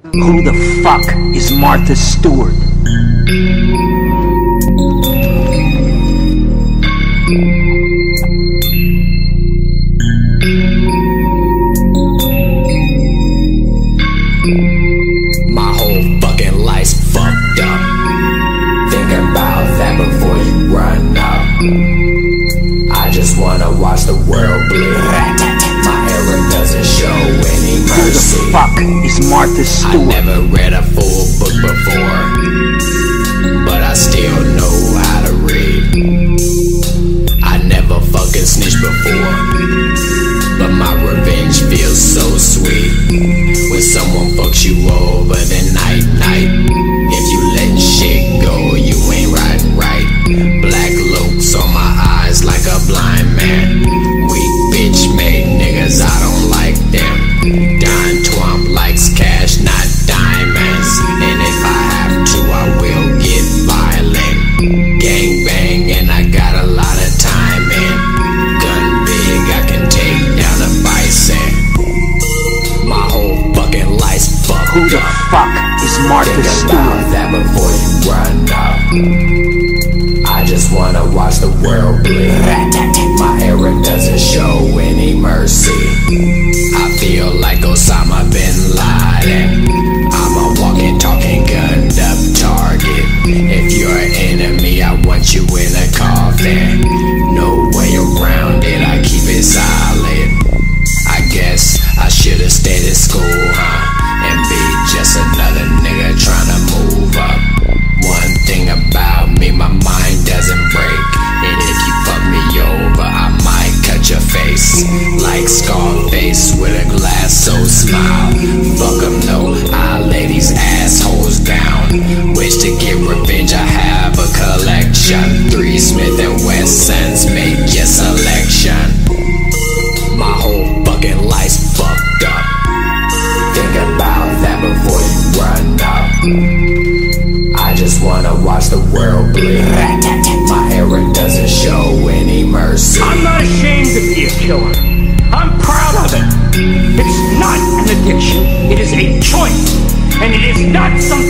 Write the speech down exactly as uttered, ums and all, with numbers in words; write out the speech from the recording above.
Who the fuck is Martha Stewart? My whole fucking life's fucked up. Think about that before you run up. I just wanna watch the world bleed. My era doesn't show any mercy. Who the fuck is Martha Stewart? I never read a full book before, but I still know how to read. I never fucking snitched before, but my revenge feels so sweet. When someone fucks you over the night, night. If you letting shit go, you ain't riding right. Black looks on my eyes like a blind man. Weak bitch made niggas, I don't like them. Don Twomp likes cash, not diamonds. And if I have to, I will get violent. Gang bang, and I got a lot of time in. Gun big, I can take down a bison. My whole fucking life's fucked Who the up. fuck is Martha Think Stewart? about that before you run up. I just wanna watch the world bleed. My era doesn't show any mercy. I feel like Osama bin Laden. I'm a walking, talking, gunned up target. If you're an enemy, I want you in a coffin. No way around it, I keep it solid. I guess I should've stayed at school, huh? And be just another nigga tryna move up. One thing about me, my mind doesn't break. And if you fuck me over, I might cut your face. Like Scarface with a glass so smile. Fuck 'em, no, I lay these assholes down. Wish to get revenge, I have a collection. Three Smith and Wessons, make your selection. My whole fucking life's fucked up. Think about that before you run up. I just wanna watch the world bleed. My era doesn't show any mercy. I'm not ashamed to be a killer. I'm proud of it. It's not an addiction. It is a choice. And it is not something